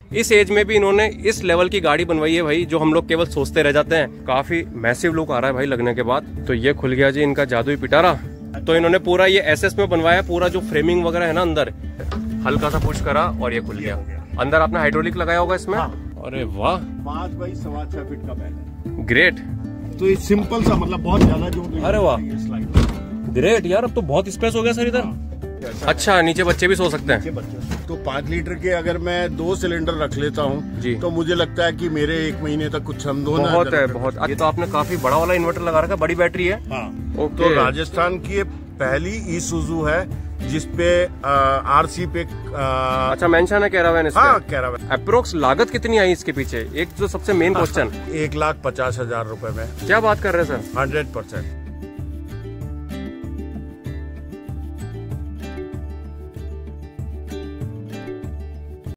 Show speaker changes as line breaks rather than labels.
इस एज में भी इन्होंने इस लेवल की गाड़ी बनवाई है भाई, जो हम लोग केवल सोचते रह जाते हैं। काफी मैसिव लुक आ रहा है भाई लगने के बाद। तो ये खुल गया जी इनका जादुई पिटारा। तो इन्होंने पूरा ये एसएस में बनवाया, पूरा जो फ्रेमिंग वगैरह है ना अंदर, हल्का सा पुश करा और ये खुल गया। अंदर आपने हाइड्रोलिक लगाया होगा इसमें। अरे वाह,
5 बाई 6.25 फीट का बैल है।
ग्रेट।
तो ये सिंपल सा, मतलब बहुत ज्यादा जो।
अरे वाह, ग्रेट यार, अब तो बहुत स्पेस हो गया सर इधर। अच्छा, नीचे बच्चे भी सो सकते हैं।
तो 5 लीटर के अगर मैं 2 सिलेंडर रख लेता हूँ तो मुझे लगता है कि मेरे 1 महीने तक कुछ हम दो
बहुत है बहुत। ये तो आपने काफी बड़ा वाला इन्वर्टर लगा रखा है, बड़ी बैटरी है।
हाँ। तो राजस्थान की पहली ईसुजू है जिसपे आरसी पे
अच्छा मेंशन है कैरावैन।
हाँ, कैरावैन।
अप्रोक्स लागत कितनी आई इसके पीछे, एक जो सबसे मेन क्वेश्चन।
1,50,000 रुपए में।
क्या बात कर रहे हैं सर?
100%।